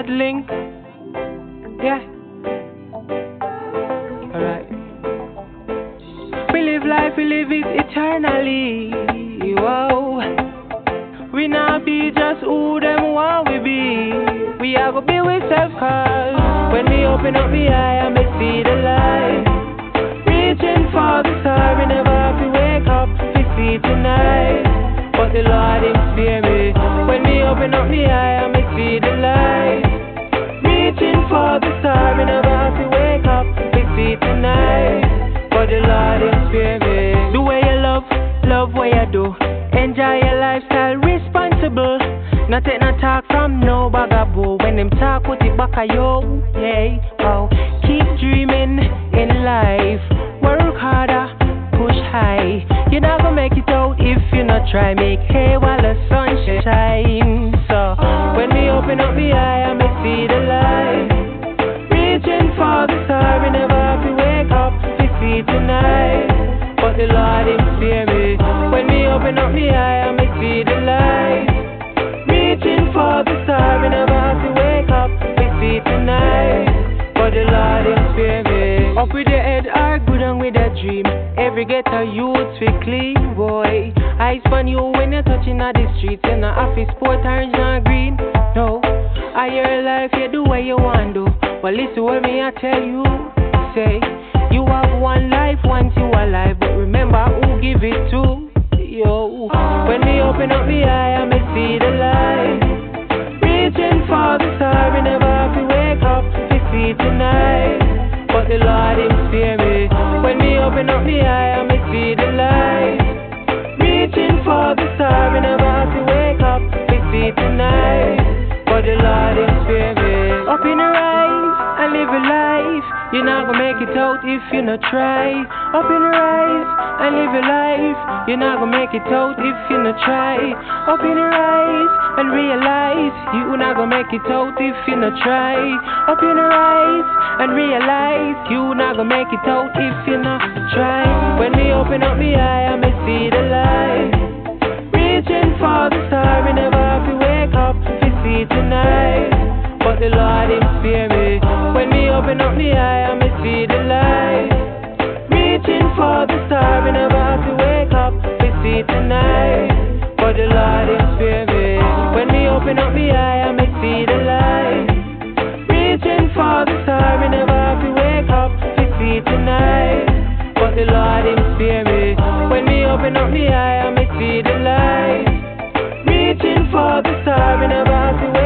OddLink. Yeah. Alright. We live life, we live it eternally. Whoa. We not be just who them want we be. We are gonna be with self cause when we open up the eye and we see the light. Reaching for the star, we never have to wake up. We see tonight, but the Lord Him spare me. When we open up the eye and we see the light. Reaching for the star, we never have to wake up. We see tonight, but the Lord Him spare me. Do what you love, love what you do. Enjoy your lifestyle, responsible. Not take no talk from no bagaboo. When them talk, put it back at you. Hey, oh, keep dreaming in life. Work harder, push high. You're not gonna make it out if you not try. Make hay while the sun shines. So when we open up the eye and we see the light. Reaching for the star, we never have to wake up. We see tonight, but the Lord Him spare me. When we open up the eye and we see the light. Reaching for the star, we never have to wake up. We see tonight, but the Lord Him spare me. Up with the head, are good and with a dream. Every ghetto youth we clean, boy. Eyes on you when you're touching at the streets. You're not office sport, orange and green. No, I hear life, you do what you want to. But listen what me I tell you. Say, you have one life once you alive. But remember who give it to. Yo, when we open up the eye and we see the light. Reaching for the star, we never have to wake up. We see tonight, but the Lord Him spare me. When we open up the eye and we see the light. Reaching for the star, we never have to wake up. We see tonight, but the Lord Him spare me. Up in the rise and live a life. You're not gonna make it out if you not try. Up in the rise and live a life. You're not gonna make it out if you not try. Up in the rise and realize you're not gonna make it out if you not try. Up in the rise and realize you're not gonna make it out if you not try. When we open up the eye and we see the light. Reaching for the star, we never have to wake up. We see tonight, but the Lord Him spare me. When we open up the eye and we see the light. Reaching for the star, we never have to wake up. We see tonight, but the Lord Him spare me. When we open up the eye and we see the light. Reaching for the star, we never have to wake up. We see tonight, but the Lord Him spare me. When we open up the eye and we see the light. Reaching for the star, we never have to wake up.